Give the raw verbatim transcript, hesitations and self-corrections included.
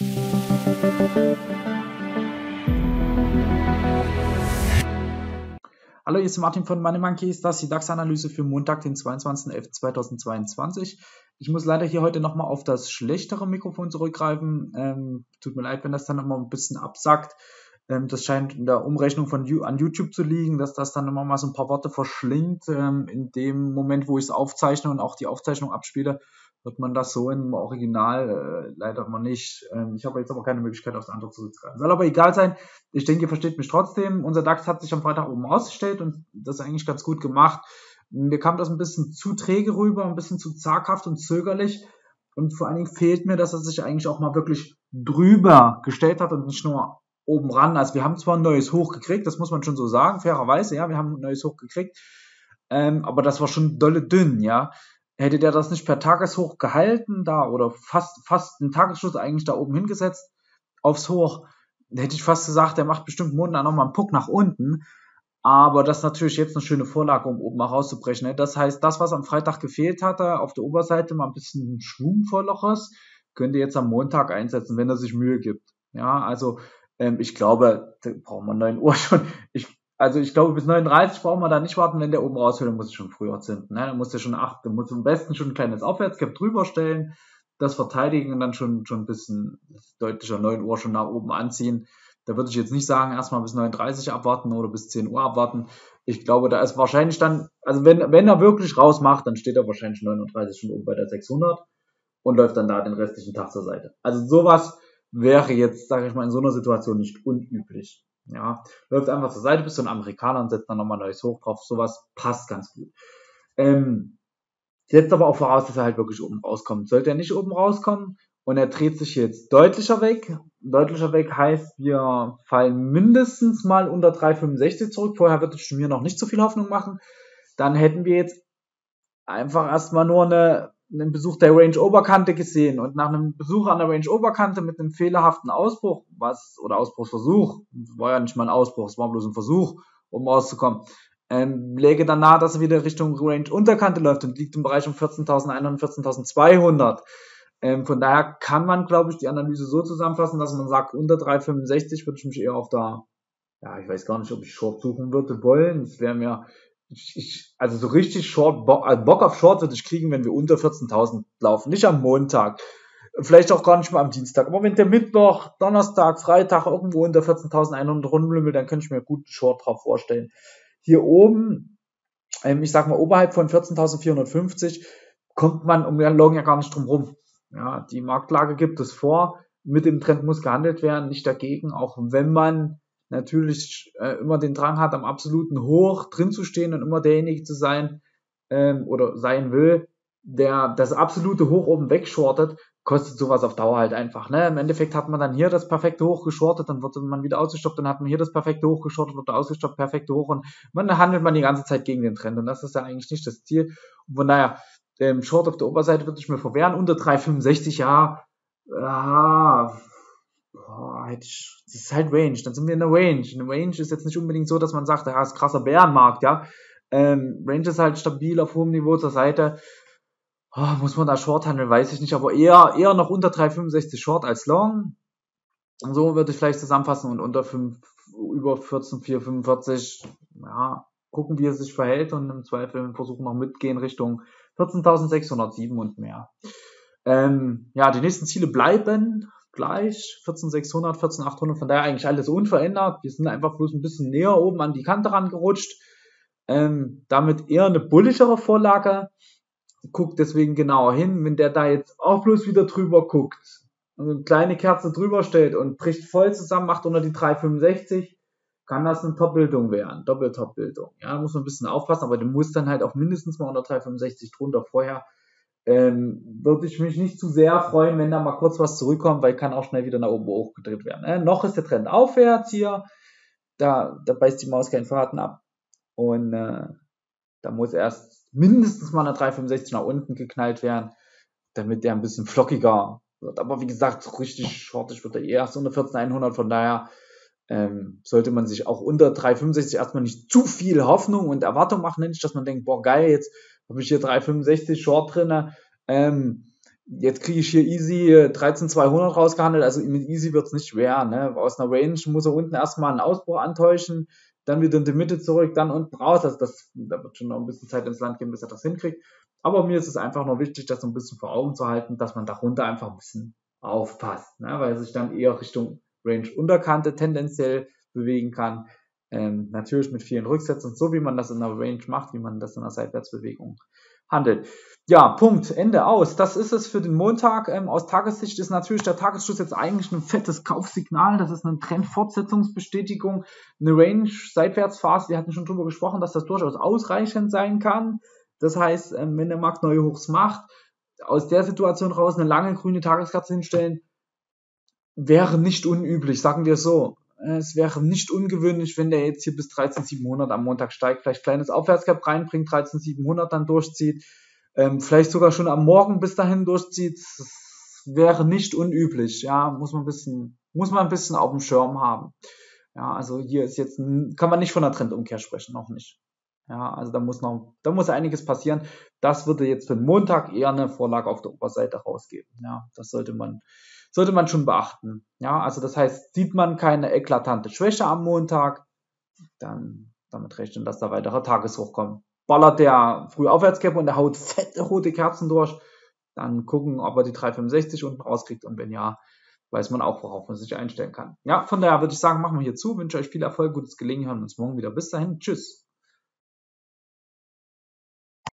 Hallo, hier ist Martin von Money Monkeys, das ist die DAX-Analyse für Montag, den zweiundzwanzigsten elften zweitausendzweiundzwanzig. Ich muss leider hier heute nochmal auf das schlechtere Mikrofon zurückgreifen. Ähm, tut mir leid, wenn das dann immer ein bisschen absackt. Ähm, das scheint in der Umrechnung von an YouTube zu liegen, dass das dann immer mal so ein paar Worte verschlingt. Ähm, in dem Moment, wo ich es aufzeichne und auch die Aufzeichnung abspiele, wird man das so im Original äh, leider immer nicht. Ähm, ich habe jetzt aber keine Möglichkeit, aufs andere zurückzugreifen. Soll aber egal sein. Ich denke, ihr versteht mich trotzdem. Unser DAX hat sich am Freitag oben ausgestellt und das ist eigentlich ganz gut gemacht. Mir kam das ein bisschen zu träge rüber, ein bisschen zu zaghaft und zögerlich. Und vor allen Dingen fehlt mir, dass er sich eigentlich auch mal wirklich drüber gestellt hat und nicht nur oben ran. Also wir haben zwar ein neues Hoch gekriegt, das muss man schon so sagen, fairerweise, ja, wir haben ein neues Hoch gekriegt. Ähm, aber das war schon dolle dünn, ja. Hätte der das nicht per Tageshoch gehalten, da, oder fast, fast einen Tagesschluss eigentlich da oben hingesetzt, aufs Hoch, hätte ich fast gesagt, der macht bestimmt Montag nochmal einen Puck nach unten. Aber das ist natürlich jetzt eine schöne Vorlage, um oben mal rauszubrechen. Ne? Das heißt, das, was am Freitag gefehlt hatte, auf der Oberseite mal ein bisschen schwungvolleres, könnt ihr jetzt am Montag einsetzen, wenn er sich Mühe gibt. Ja, also ähm, ich glaube, da brauchen wir neun Uhr schon. Ich, also ich glaube, bis neununddreißig brauchen wir da nicht warten, wenn der oben rausfällt, dann muss ich schon früher zünden. Ne? Dann muss der schon acht, dann muss am besten schon ein kleines Aufwärtsgap drüber stellen, das verteidigen und dann schon, schon ein bisschen deutlicher neun Uhr schon nach oben anziehen. Da würde ich jetzt nicht sagen, erstmal bis neun Uhr dreißig abwarten oder bis zehn Uhr abwarten. Ich glaube, da ist wahrscheinlich dann, also wenn, wenn er wirklich rausmacht, dann steht er wahrscheinlich neun Uhr dreißig schon oben bei der sechshundert und läuft dann da den restlichen Tag zur Seite. Also sowas wäre jetzt, sage ich mal, in so einer Situation nicht unüblich. Ja, läuft einfach zur Seite bis zu einem Amerikaner und setzt dann nochmal ein neues Hoch drauf. Sowas passt ganz gut. Ähm, setzt aber auch voraus, dass er halt wirklich oben rauskommt. Sollte er nicht oben rauskommen und er dreht sich jetzt deutlicher weg, deutlicher weg heißt, wir fallen mindestens mal unter drei Komma fünfundsechzig zurück. Vorher würde ich mir noch nicht so viel Hoffnung machen. Dann hätten wir jetzt einfach erstmal nur eine, einen Besuch der Range-Oberkante gesehen und nach einem Besuch an der Range-Oberkante mit einem fehlerhaften Ausbruch, was, oder Ausbruchsversuch, war ja nicht mal ein Ausbruch, es war bloß ein Versuch, um rauszukommen, ähm, läge dann nahe, dass er wieder Richtung Range-Unterkante läuft und liegt im Bereich um vierzehntausendeinhundert, vierzehntausendzweihundert. Ähm, von daher kann man, glaube ich, die Analyse so zusammenfassen, dass man sagt, unter drei Komma fünfundsechzig würde ich mich eher auf der, ja, ich weiß gar nicht, ob ich Short suchen würde wollen. Es wäre mir, ich, ich, also so richtig Short, Bock, also Bock auf Short würde ich kriegen, wenn wir unter vierzehntausend laufen. Nicht am Montag. Vielleicht auch gar nicht mal am Dienstag. Aber wenn der Mittwoch, Donnerstag, Freitag irgendwo unter vierzehntausendeinhundert rumlümmelt, dann könnte ich mir gut einen Short drauf vorstellen. Hier oben, ähm, ich sag mal, oberhalb von vierzehntausendsvierhundertfünfzig kommt man um den Long ja gar nicht drum rum. Ja, die Marktlage gibt es vor. Mit dem Trend muss gehandelt werden, nicht dagegen, auch wenn man natürlich äh, immer den Drang hat, am absoluten Hoch drin zu stehen und immer derjenige zu sein ähm, oder sein will, der das absolute Hoch oben wegshortet, kostet sowas auf Dauer halt einfach. Ne? Im Endeffekt hat man dann hier das perfekte Hoch geschortet, dann wird man wieder ausgestoppt, dann hat man hier das perfekte Hoch geschortet, wird ausgestoppt, perfekte Hoch und man handelt man die ganze Zeit gegen den Trend und das ist ja eigentlich nicht das Ziel. Und von daher, ähm, Short auf der Oberseite würde ich mir verwehren, unter drei Komma fünfundsechzig, ja, ja, boah, hätte ich, das ist halt Range, dann sind wir in der Range. Eine Range ist jetzt nicht unbedingt so, dass man sagt, ja, ist krasser Bärenmarkt, ja. Ähm, Range ist halt stabil auf hohem Niveau zur Seite. Oh, muss man da Short handeln, weiß ich nicht, aber eher, eher noch unter drei Komma fünfundsechzig Short als Long. Und so würde ich vielleicht zusammenfassen und unter fünf, über vierzehn Komma vierhundertfünfundvierzig, ja, gucken, wie es sich verhält und im Zweifel versuchen noch mitgehen Richtung vierzehntausendsechshundertsieben und mehr. Ähm, ja, die nächsten Ziele bleiben gleich, vierzehntausendsechshundert, vierzehntausendachthundert, von daher eigentlich alles unverändert. Wir sind einfach bloß ein bisschen näher oben an die Kante rangerutscht. Ähm, damit eher eine bulligere Vorlage. Guckt deswegen genauer hin, wenn der da jetzt auch bloß wieder drüber guckt und eine kleine Kerze drüber stellt und bricht voll zusammen, macht unter die drei Komma fünfundsechzig, kann das eine Top-Bildung werden, Doppel-Top-Bildung. Ja, muss man ein bisschen aufpassen, aber der muss dann halt auch mindestens mal unter drei Komma fünfundsechzig drunter. Vorher ähm, würde ich mich nicht zu sehr freuen, wenn da mal kurz was zurückkommt, weil kann auch schnell wieder nach oben hochgedreht werden. Äh, noch ist der Trend aufwärts hier, da, da beißt die Maus keinen Faden ab und äh, da muss erst mindestens mal eine drei Komma fünfundsechzig nach unten geknallt werden, damit der ein bisschen flockiger wird. Aber wie gesagt, so richtig shortig wird er eh erst unter vierzehntausendeinhundert, von daher ähm, sollte man sich auch unter drei Komma fünfundsechzig erstmal nicht zu viel Hoffnung und Erwartung machen, nicht, dass man denkt, boah geil, jetzt habe ich hier drei Komma fünfundsechzig Short drinne, ähm, Jetzt kriege ich hier easy dreizehntausendzweihundert rausgehandelt, also mit easy wird es nicht schwer. Ne? Aus einer Range muss er unten erstmal einen Ausbruch antäuschen, dann wieder in die Mitte zurück, dann unten raus. Also das, da wird schon noch ein bisschen Zeit ins Land gehen, bis er das hinkriegt. Aber mir ist es einfach nur wichtig, das so ein bisschen vor Augen zu halten, dass man darunter einfach ein bisschen aufpasst, ne? Weil er sich dann eher Richtung Range Unterkante tendenziell bewegen kann. Ähm, natürlich mit vielen Rücksätzen, so wie man das in der Range macht, wie man das in der Seitwärtsbewegung handelt. Ja, Punkt, Ende, aus. Das ist es für den Montag. Ähm, aus Tagessicht ist natürlich der Tagesschluss jetzt eigentlich ein fettes Kaufsignal. Das ist eine Trendfortsetzungsbestätigung, eine Range-Seitwärtsphase. Wir hatten schon drüber gesprochen, dass das durchaus ausreichend sein kann. Das heißt, ähm, wenn der Markt neue Hochs macht, aus der Situation raus eine lange grüne Tageskarte hinstellen, wäre nicht unüblich, sagen wir so. Es wäre nicht ungewöhnlich, wenn der jetzt hier bis dreizehn siebenhundert am Montag steigt, vielleicht kleines Aufwärtsgap reinbringt, dreizehn siebenhundert dann durchzieht, ähm, vielleicht sogar schon am Morgen bis dahin durchzieht. Das wäre nicht unüblich, ja, muss man ein bisschen, muss man ein bisschen auf dem Schirm haben. Ja, also hier ist jetzt, kann man nicht von einer Trendumkehr sprechen, noch nicht. Ja, also da muss noch, da muss einiges passieren. Das würde jetzt für den Montag eher eine Vorlage auf der Oberseite rausgeben. Ja, das sollte man, sollte man schon beachten. Ja, also das heißt, sieht man keine eklatante Schwäche am Montag, dann damit rechnen, dass da weitere Tageshoch kommen. Ballert der früh Aufwärtsgap und der haut fette rote Kerzen durch, dann gucken, ob er die drei Komma fünfundsechzig unten rauskriegt und wenn ja, weiß man auch, worauf man sich einstellen kann. Ja, von daher würde ich sagen, machen wir hier zu, wünsche euch viel Erfolg, gutes Gelingen, hören uns morgen wieder. Bis dahin, tschüss.